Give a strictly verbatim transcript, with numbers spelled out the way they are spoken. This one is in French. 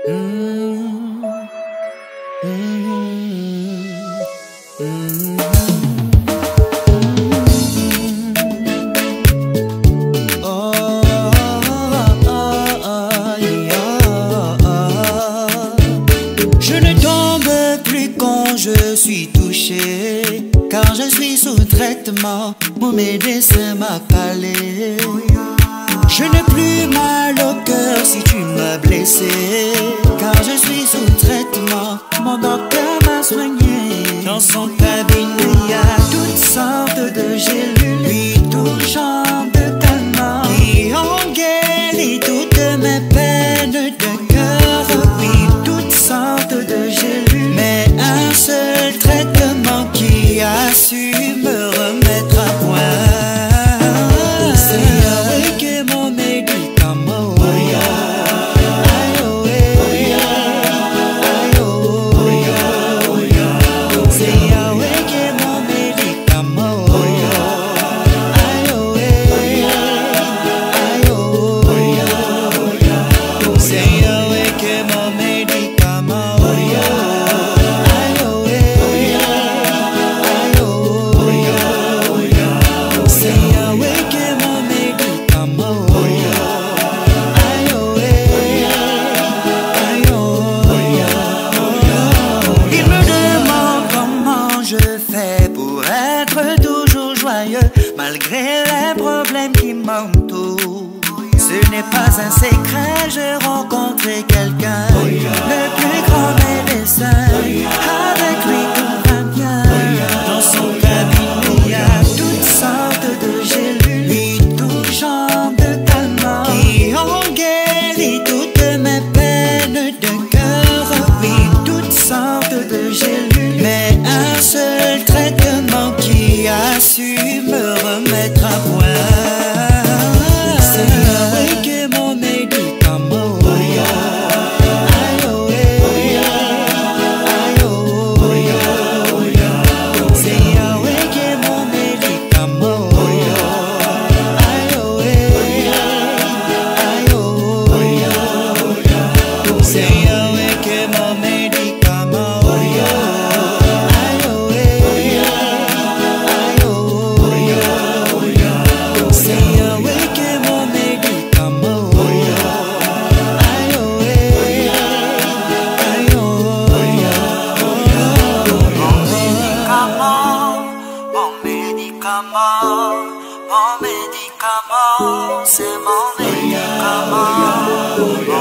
Mm, mm, mm, oh, oh, oh, yeah. Je ne tombe plus quand je suis touché, car je suis sous traitement, mon médecin m'a calé. Je n'ai plus mal au cœur si tu m'as blessé, car je suis sous traitement, mon docteur m'a soigné. Dans son cabinet il y a toutes sortes de gélules, puis tout genre de calmants qui ont guéri toutes mes peines de cœur. Oui, toutes sortes de gélules, mais un seul traitement qui a su me remettre à point. Malgré les problèmes qui m'entourent, ce n'est pas un secret, j'ai rencontré quelqu'un, le plus grand médecin. Avec lui tout va bien. Dans son cabinet il y a toutes sortes de gélules, puis tout genre de calmants qui ont guéri toutes mes peines de cœur. Oui, toutes sortes de gélules, mais un seul traitement qui a su me remettre à point. C'est avec que mon médicament. C'est avec que mon médicament. C'est avec que mon médicament. Mon médicament, c'est mon médicament.